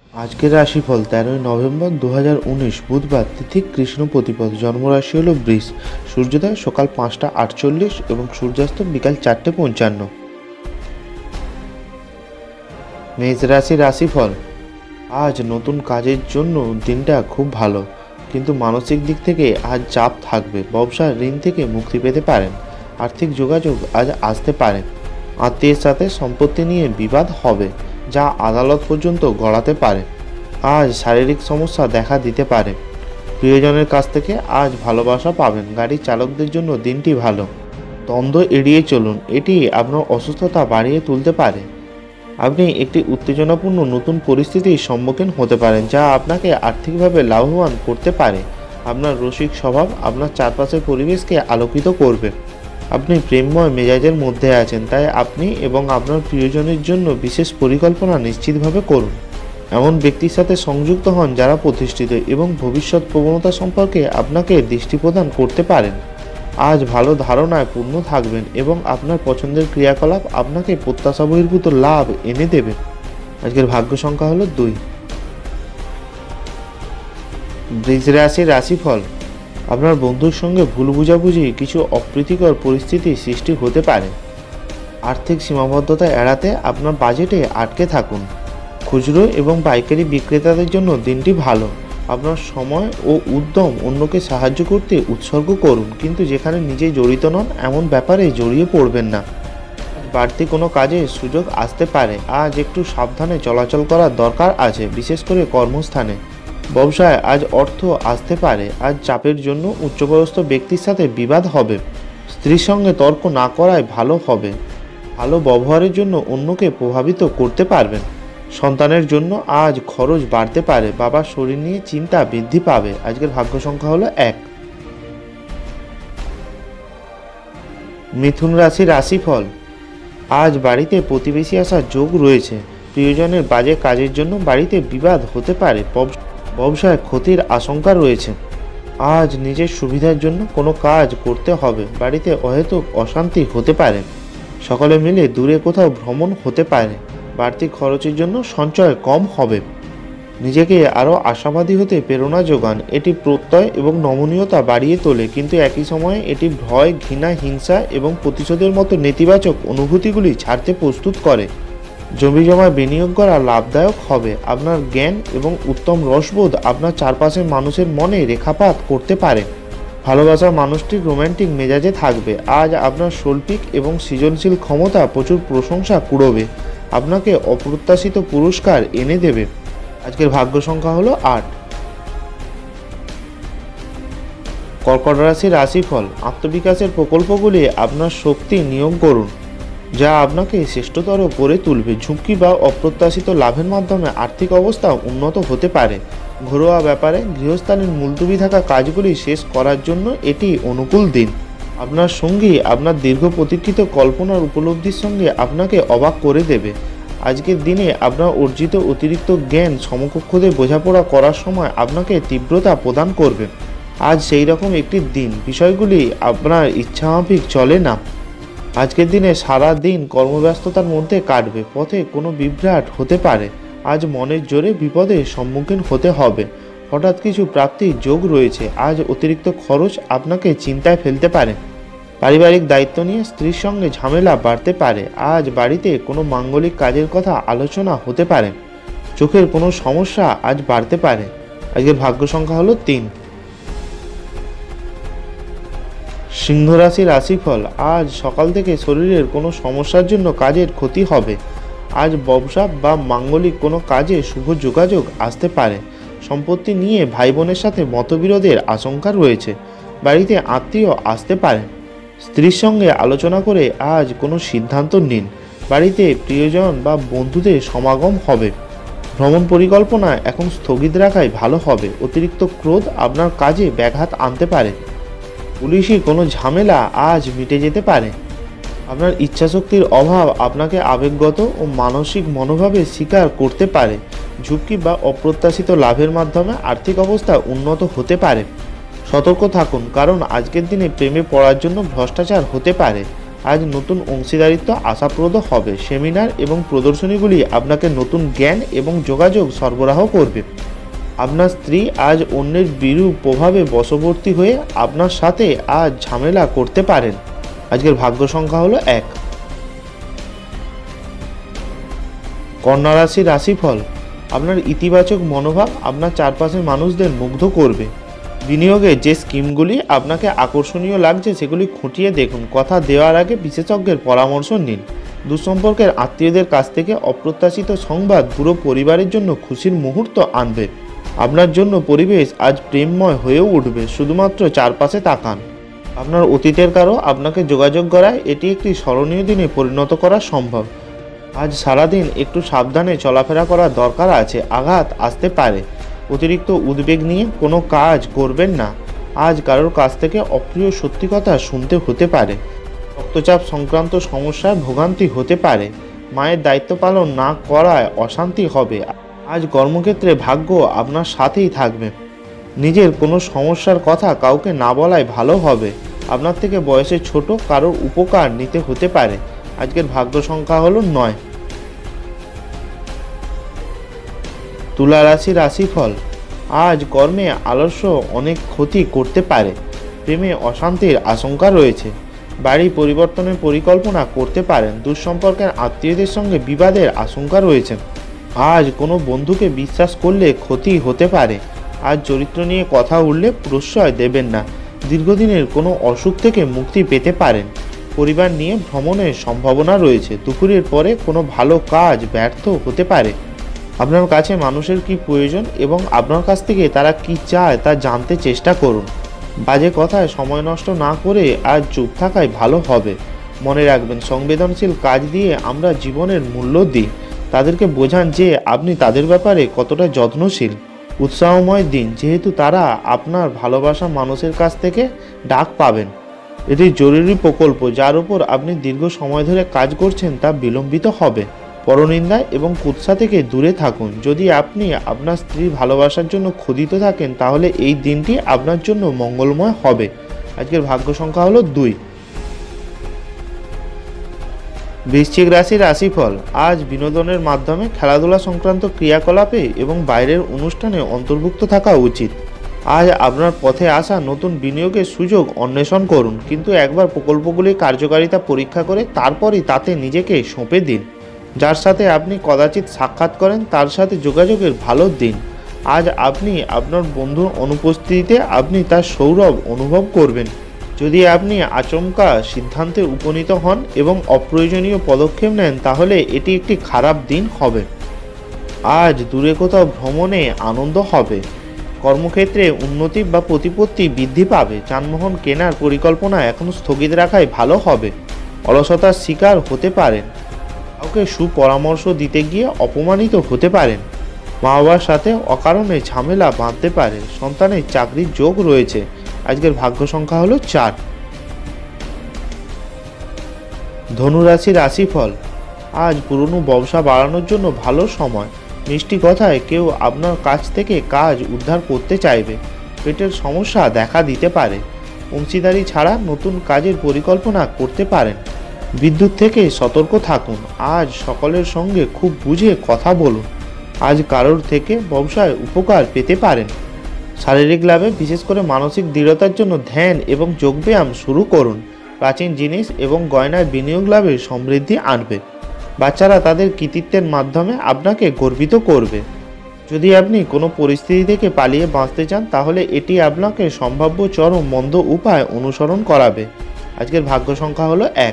আজকের রাশিফল 13ই নভেম্বর 2019 বুধবার, তিথি কৃষ্ণ প্রতিপদ, জন্মরাশি হল বৃষ, সূর্যোদয় সকাল 5টা 48 এবং সূর্যাস্ত বিকাল 4টে 55। মেষ রাশির রাশিফল। আজ নতুন কাজের জন্য দিনটা খুব ভালো, কিন্তু মানসিক দিক থেকে আজ চাপ থাকবে। ব্যবসার ঋণ থেকে মুক্তি পেতে পারেন। আর্থিক যোগাযোগ আজ আসতে পারে। আত্মীয়ের সাথে সম্পত্তি নিয়ে বিবাদ হবে, যা আদালত পর্যন্ত গড়াতে পারে। আজ শারীরিক সমস্যা দেখা দিতে পারে। প্রিয়জনের কাছ থেকে আজ ভালোবাসা পাবেন। গাড়ির চালকদের জন্য দিনটি ভালো। দ্বন্দ্ব এড়িয়ে চলুন, এটি আপনার অসুস্থতা বাড়িয়ে তুলতে পারে। আপনি একটি উত্তেজনাপূর্ণ নতুন পরিস্থিতির সম্মুখীন হতে পারেন, যা আপনাকে আর্থিকভাবে লাভবান করতে পারে। আপনার রসিক স্বভাব আপনার চারপাশের পরিবেশকে আলোকিত করবে। আপনি প্রেমময় মেজাজের মধ্যে আছেন, তাই আপনি এবং আপনার প্রিয়জনের জন্য বিশেষ পরিকল্পনা নিশ্চিতভাবে করুন। এমন ব্যক্তির সাথে সংযুক্ত হন যারা প্রতিষ্ঠিত এবং ভবিষ্যৎ প্রবণতা সম্পর্কে আপনাকে দৃষ্টি প্রদান করতে পারেন। আজ ভালো ধারণায় পূর্ণ থাকবেন এবং আপনার পছন্দের ক্রিয়াকলাপ আপনাকে প্রত্যাশা বহির্ভূত লাভ এনে দেবে। আজকের ভাগ্য সংখ্যা হলো 2। বৃষ রাশির রাশিফল। আপনার বন্ধুর সঙ্গে ভুল বুঝাবুঝি কিছু অপ্রীতিকর পরিস্থিতির সৃষ্টি হতে পারে। আর্থিক সীমাবদ্ধতা এড়াতে আপনার বাজেটে আটকে থাকুন। খুচরো এবং পাইকারি বিক্রেতাদের জন্য দিনটি ভালো। আপনার সময় ও উদ্যম অন্যকে সাহায্য করতে উৎসর্গ করুন, কিন্তু যেখানে নিজে জড়িত নন এমন ব্যাপারে জড়িয়ে পড়বেন না। বাড়তি কোনো কাজে সুযোগ আসতে পারে। আজ একটু সাবধানে চলাচল করার দরকার আছে, বিশেষ করে কর্মস্থানে। ব্যবসায় আজ অর্থ আসতে পারে। আজ চাপের জন্য উচ্চপদস্থ ব্যক্তির সাথে বিবাদ হবে। স্ত্রীর সঙ্গে তর্ক না করাই ভালো হবে। ভালো ব্যবহারের জন্য অন্যকে প্রভাবিত করতে পারবেন। সন্তানের জন্য আজ খরচ বাড়তে পারে। বাবার শরীর নিয়ে চিন্তা বৃদ্ধি পাবে। আজকের ভাগ্য সংখ্যা হলো 1। মিথুন রাশির রাশিফল। আজ বাড়িতে প্রতিবেশী আসার যোগ রয়েছে। প্রিয়জনের বাজে কাজের জন্য বাড়িতে বিবাদ হতে পারে। ব্যবসায় ক্ষতির আশঙ্কা রয়েছে। আজ নিজের সুবিধার জন্য কোনো কাজ করতে হবে। বাড়িতে অহেতুক অশান্তি হতে পারে। সকলে মিলে দূরে কোথাও ভ্রমণ হতে পারে। বাড়তি খরচের জন্য সঞ্চয় কম হবে। নিজেকে আরও আশাবাদী হতে প্রেরণা যোগান। এটি প্রত্যয় এবং নমনীয়তা বাড়িয়ে তোলে, কিন্তু একই সময়ে এটি ভয়, ঘৃণা, হিংসা এবং প্রতিশোধের মতো নেতিবাচক অনুভূতিগুলি ছাড়তে প্রস্তুত করে। জমিজমায় বিনিয়োগ করা লাভদায়ক হবে। আপনার জ্ঞান এবং উত্তম রসবোধ আপনার চারপাশের মানুষের মনে রেখাপাত করতে পারে। ভালোবাসার মানুষটি রোম্যান্টিক মেজাজে থাকবে। আজ আপনার শৈল্পিক এবং সৃজনশীল ক্ষমতা প্রচুর প্রশংসা কুড়োবে। আপনাকে অপ্রত্যাশিত পুরস্কার এনে দেবে। আজকের ভাগ্য সংখ্যা হলো 8। কর্কট রাশির রাশিফল। আত্মবিকাশের প্রকল্পগুলি আপনার শক্তি নিয়োগ করুন, যা আপনাকে শ্রেষ্ঠতর করে তুলবে। ঝুঁকি বা অপ্রত্যাশিত লাভের মাধ্যমে আর্থিক অবস্থা উন্নত হতে পারে। ঘরোয়া ব্যাপারে গৃহস্থালীর মুলতবি থাকা কাজগুলি শেষ করার জন্য এটি অনুকূল দিন। আপনার সঙ্গী আপনার দীর্ঘ প্রতীক্ষিত কল্পনার উপলব্ধির সঙ্গে আপনাকে অবাক করে দেবে। আজকের দিনে আপনার অর্জিত অতিরিক্ত জ্ঞান সমকক্ষদের বোঝাপড়া করার সময় আপনাকে তীব্রতা প্রদান করবে। আজ সেই রকম একটি দিন, বিষয়গুলি আপনার ইচ্ছামাফিক চলে না। আজকের দিনে সারা দিন কর্মব্যস্ততার মধ্যে কাটবে। পথে কোনো বিভ্রাট হতে পারে। আজ মনের জোরে বিপদের সম্মুখীন হতে হবে। হঠাৎ কিছু প্রাপ্তির যোগ রয়েছে। আজ অতিরিক্ত খরচ আপনাকে চিন্তায় ফেলতে পারে। পারিবারিক দায়িত্ব নিয়ে স্ত্রীর সঙ্গে ঝামেলা বাড়তে পারে। আজ বাড়িতে কোনো মাঙ্গলিক কাজের কথা আলোচনা হতে পারে। চোখের কোনো সমস্যা আজ বাড়তে পারে। আজকের ভাগ্য সংখ্যা হলো 3। সিংহ রাশির রাশিফল। আজ সকাল থেকে শরীরের কোনো সমস্যার জন্য কাজের ক্ষতি হবে। আজ ব্যবসা বা মাঙ্গলিক কোনো কাজে শুভ যোগাযোগ আসতে পারে। সম্পত্তি নিয়ে ভাই বোনের সাথে মতবিরোধের আশঙ্কা রয়েছে। বাড়িতে আত্মীয় আসতে পারে। স্ত্রীর সঙ্গে আলোচনা করে আজ কোনো সিদ্ধান্ত নিন। বাড়িতে প্রিয়জন বা বন্ধুদের সমাগম হবে। ভ্রমণ পরিকল্পনা এখন স্থগিত রাখাই ভালো হবে। অতিরিক্ত ক্রোধ আপনার কাজে ব্যাঘাত আনতে পারে। পুলিশি কোনো ঝামেলা আজ মিটে যেতে পারে। আপনার ইচ্ছাশক্তির অভাব আপনাকে আবেগগত ও মানসিক মনোভাবে শিকার করতে পারে। ঝুঁকি বা অপ্রত্যাশিত লাভের মাধ্যমে আর্থিক অবস্থা উন্নত হতে পারে। সতর্ক থাকুন, কারণ আজকের দিনে প্রেমে পড়ার জন্য ভ্রষ্টাচার হতে পারে। আজ নতুন অংশীদারিত্ব আশাপ্রদ হবে। সেমিনার এবং প্রদর্শনীগুলি আপনাকে নতুন জ্ঞান এবং যোগাযোগ সরবরাহ করবে। আপনার স্ত্রী আজ অন্যের বিরূপ প্রভাবে বশবর্তী হয়ে আপনার সাথে আজ ঝামেলা করতে পারেন। আজকের ভাগ্য সংখ্যা হলো 1। কন্যা রাশির রাশিফল। আপনার ইতিবাচক মনোভাব আপনার চারপাশের মানুষদের মুগ্ধ করবে। বিনিয়োগে যে স্কিমগুলি আপনাকে আকর্ষণীয় লাগছে সেগুলি খুঁটিয়ে দেখুন। কথা দেওয়ার আগে বিশেষজ্ঞের পরামর্শ নিন। দুঃসম্পর্কের আত্মীয়দের কাছ থেকে অপ্রত্যাশিত সংবাদ পুরো পরিবারের জন্য খুশির মুহূর্ত আনবে। আপনার জন্য পরিবেশ আজ প্রেমময় হয়েও উঠবে। শুধুমাত্র চারপাশে তাকান। আপনার অতীতের কারো আপনাকে যোগাযোগ করায় এটি একটি স্মরণীয় দিনে পরিণত করা সম্ভব। আজ সারাদিন একটু সাবধানে চলাফেরা করার দরকার আছে। আঘাত আসতে পারে। অতিরিক্ত উদ্বেগ নিয়ে কোনো কাজ করবেন না। আজ কারোর কাছ থেকে অপ্রিয় সত্যি কথা শুনতে হতে পারে। রক্তচাপ সংক্রান্ত সমস্যায় ভোগান্তি হতে পারে। মায়ের দায়িত্ব পালন না করায় অশান্তি হবে। আজ কর্মক্ষেত্রে ভাগ্য আপনার সাথেই থাকবে। নিজের কোনো সমস্যার কথা কাউকে না বলাই ভালো হবে। আপনার থেকে বয়সে ছোট কারোর উপকার নিতে হতে পারে। আজকের ভাগ্য সংখ্যা হলো 9। তুলা রাশি রাশিফল। আজ কর্মে আলস্য অনেক ক্ষতি করতে পারে। প্রেমে অশান্তির আশঙ্কা রয়েছে। বাড়ি পরিবর্তনের পরিকল্পনা করতে পারেন। দুঃসম্পর্কের আত্মীয়দের সঙ্গে বিবাদের আশঙ্কা রয়েছে। আজ কোনো বন্ধুকে বিশ্বাস করলে ক্ষতি হতে পারে। আজ চরিত্র নিয়ে কথা উঠলে প্রশ্রয় দেবেন না। দীর্ঘদিনের কোনো অসুখ থেকে মুক্তি পেতে পারেন। পরিবার নিয়ে ভ্রমণের সম্ভাবনা রয়েছে। দুপুরের পরে কোনো ভালো কাজ ব্যর্থ হতে পারে। আপনার কাছে মানুষের কি প্রয়োজন এবং আপনার কাছ থেকে তারা কি চায় তা জানতে চেষ্টা করুন। বাজে কথায় সময় নষ্ট না করে আজ চুপ থাকাই ভালো হবে। মনে রাখবেন, সংবেদনশীল কাজ দিয়ে আমরা জীবনের মূল্য দিই। তাদেরকে বোঝান যে আপনি তাদের ব্যাপারে কতটা যত্নশীল। উৎসাহময় দিন, যেহেতু তারা আপনার ভালোবাসা মানুষের কাছ থেকে ডাক পাবেন। এটি জরুরি প্রকল্প যার উপর আপনি দীর্ঘ সময় ধরে কাজ করছেন তা বিলম্বিত হবে। পরনিন্দা এবং কুৎসা থেকে দূরে থাকুন। যদি আপনি আপনার স্ত্রীর ভালোবাসার জন্য ক্ষুধিত থাকেন তাহলে এই দিনটি আপনার জন্য মঙ্গলময় হবে। আজকের ভাগ্য সংখ্যা হলো 2। বৃশ্চিক রাশির রাশিফল। আজ বিনোদনের মাধ্যমে খেলাধুলা সংক্রান্ত ক্রিয়াকলাপে এবং বাইরের অনুষ্ঠানে অন্তর্ভুক্ত থাকা উচিত। আজ আপনার পথে আসা নতুন বিনিয়োগের সুযোগ অন্বেষণ করুন, কিন্তু একবার প্রকল্পগুলির কার্যকারিতা পরীক্ষা করে তারপরই তাতে নিজেকে সঁপে দিন। যার সাথে আপনি কদাচিৎ সাক্ষাৎ করেন তার সাথে যোগাযোগের ভালো দিন। আজ আপনি আপনার বন্ধুর অনুপস্থিতিতে আপনি তার সৌরভ অনুভব করবেন। যদি আপনি আচমকা সিদ্ধান্তে উপনীত হন এবং অপ্রয়োজনীয় পদক্ষেপ নেন তাহলে এটি একটি খারাপ দিন হবে। আজ দূরে কোথাও ভ্রমণে আনন্দ হবে। কর্মক্ষেত্রে উন্নতি বা প্রতিপত্তি বৃদ্ধি পাবে। যানবাহন কেনার পরিকল্পনা এখন স্থগিত রাখাই ভালো হবে। অলসতার শিকার হতে পারেন। কাউকে সুপরামর্শ দিতে গিয়ে অপমানিত হতে পারেন। মা বাবার সাথে অকারণে ঝামেলা বাঁধতে পারে। সন্তানের চাকরির যোগ রয়েছে। আজকের ভাগ্য সংখ্যা হলো 4। ধনুরাশি রাশিফল। আজ পুরনো ব্যবসা বাড়ানোর জন্য ভালো সময়। মিষ্টি কথায় কেউ আপনার কাছ থেকে কাজ উদ্ধার করতে চাইবে। পেটের সমস্যা দেখা দিতে পারে। অংশীদারি ছাড়া নতুন কাজের পরিকল্পনা করতে পারেন। বিদ্যুৎ থেকে সতর্ক থাকুন। আজ সকলের সঙ্গে খুব বুঝে কথা বলুন। আজ কারোর থেকে ব্যবসায় উপকার পেতে পারেন। শারীরিক লাভে, বিশেষ করে মানসিক দৃঢ়তার জন্য ধ্যান এবং যোগব্যায়াম শুরু করুন। প্রাচীন জিনিস এবং গয়নার বিনিয়োগ লাভে সমৃদ্ধি আনবে। বাচ্চারা তাদের কৃতিত্বের মাধ্যমে আপনাকে গর্বিত করবে। যদি আপনি কোনো পরিস্থিতি থেকে পালিয়ে বাঁচতে চান তাহলে এটি আপনাকে সম্ভাব্য চরম মন্দ উপায় অনুসরণ করাবে। আজকের ভাগ্য সংখ্যা হলো 1।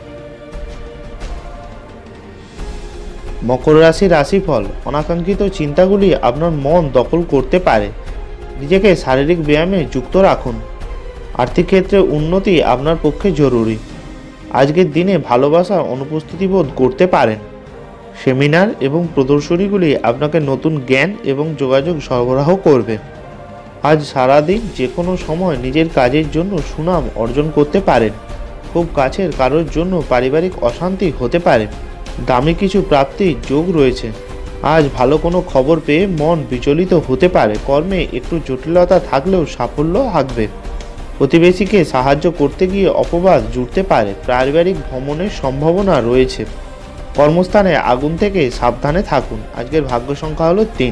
মকর রাশির রাশিফল। অনাকাঙ্ক্ষিত চিন্তাগুলি আপনার মন দখল করতে পারে। নিজেকে শারীরিক ব্যায়ামে যুক্ত রাখুন। আর্থিক ক্ষেত্রে উন্নতি আপনার পক্ষে জরুরি। আজকের দিনে ভালোবাসার অনুপস্থিতি বোধ করতে পারেন। সেমিনার এবং প্রদর্শনীগুলি আপনাকে নতুন জ্ঞান এবং যোগাযোগ সরবরাহ করবে। আজ সারাদিন যে কোনো সময় নিজের কাজের জন্য সুনাম অর্জন করতে পারেন। খুব কাছের কারোর জন্য পারিবারিক অশান্তি হতে পারে। দামি কিছু প্রাপ্তির যোগ রয়েছে। আজ ভালো কোনো খবর পেয়ে মন বিচলিত হতে পারে। কর্মে একটু জটিলতা থাকলেও সাফল্য থাকবে। প্রতিবেশীকে সাহায্য করতে গিয়ে অপবাদ জুড়তে পারে। পারিবারিক ভ্রমণের সম্ভাবনা রয়েছে। কর্মস্থানে আগুন থেকে সাবধানে থাকুন। আজকের ভাগ্য সংখ্যা হলো 3।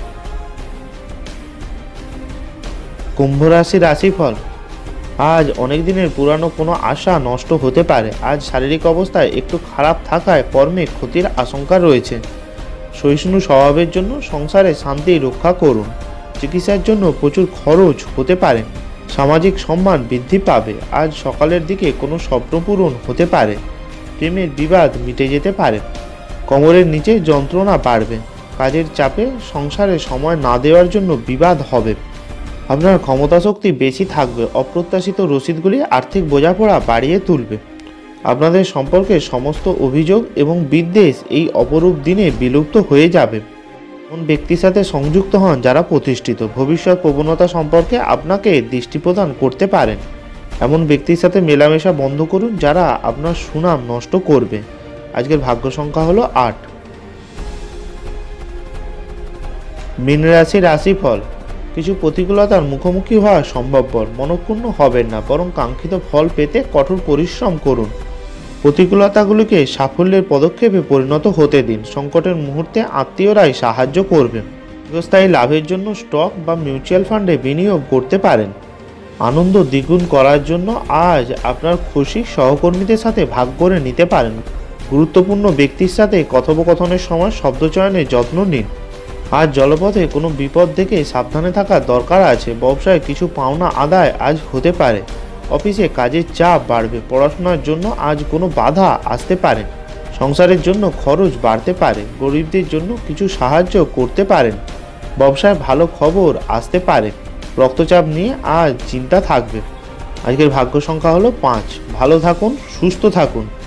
কুম্ভ রাশি রাশিফল। আজ অনেক দিনের পুরানো কোনো আশা নষ্ট হতে পারে। আজ শারীরিক অবস্থায় একটু খারাপ থাকায় কর্মে ক্ষতির আশঙ্কা রয়েছে। সহিষ্ণু স্বভাবের জন্য সংসারে শান্তি রক্ষা করুন। চিকিৎসার জন্য প্রচুর খরচ হতে পারে। সামাজিক সম্মান বৃদ্ধি পাবে। আজ সকালের দিকে কোনো স্বপ্ন পূরণ হতে পারে। প্রেমের বিবাদ মিটে যেতে পারে। কোমরের নিচে যন্ত্রণা বাড়বে। কাজের চাপে সংসারে সময় না দেওয়ার জন্য বিবাদ হবে। আপনার ক্ষমতা শক্তি বেশি থাকবে। অপ্রত্যাশিত রসিদগুলি আর্থিক বোঝাপড়া বাড়িয়ে তুলবে। আপনাদের সম্পর্কে সমস্ত অভিযোগ এবং বিদ্বেষ এই অপরূপ দিনে বিলুপ্ত হয়ে যাবে। এমন ব্যক্তির সাথে সংযুক্ত হন যারা প্রতিষ্ঠিত। ভবিষ্যৎ প্রবণতা সম্পর্কে আপনাকে দৃষ্টি প্রদান করতে পারেন। এমন ব্যক্তির সাথে মেলামেশা বন্ধ করুন যারা আপনার সুনাম নষ্ট করবে। আজকের ভাগ্য সংখ্যা হলো 8। মীন রাশি রাশিফল। কিছু প্রতিকূলতার মুখোমুখি হওয়া সম্ভবপর। মনঃক্ষুণ্ণ হবেন না, বরং কাঙ্ক্ষিত ফল পেতে কঠোর পরিশ্রম করুন। প্রতিকূলতাগুলিকে সাফল্যের পদক্ষেপে পরিণত হতে দিন। সংকটের মুহূর্তে আত্মীয়রাই সাহায্য করবেন। দীর্ঘস্থায়ী লাভের জন্য স্টক বা মিউচুয়াল ফান্ডে বিনিয়োগ করতে পারেন। আনন্দ দ্বিগুণ করার জন্য আজ আপনার খুশি সহকর্মীদের সাথে ভাগ করে নিতে পারেন। গুরুত্বপূর্ণ ব্যক্তির সাথে কথোপকথনের সময় শব্দচয়নের যত্ন নিন। আজ জলপথে কোনো বিপদ দেখে সাবধানে থাকার দরকার আছে। ব্যবসায় কিছু পাওনা আদায় আজ হতে পারে। অফিসে কাজের চাপ বাড়বে। পড়াশোনার জন্য আজ কোনো বাধা আসতে পারে। সংসারের জন্য খরচ বাড়তে পারে। গরিবদের জন্য কিছু সাহায্য করতে পারেন। ব্যবসায় ভালো খবর আসতে পারে। রক্তচাপ নিয়ে আজ চিন্তা থাকবে। আজকের ভাগ্য সংখ্যা হলো 5। ভালো থাকুন, সুস্থ থাকুন।